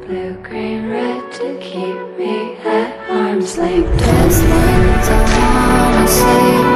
blue, green, red to keep me at arm's length. Just ones I wanna say.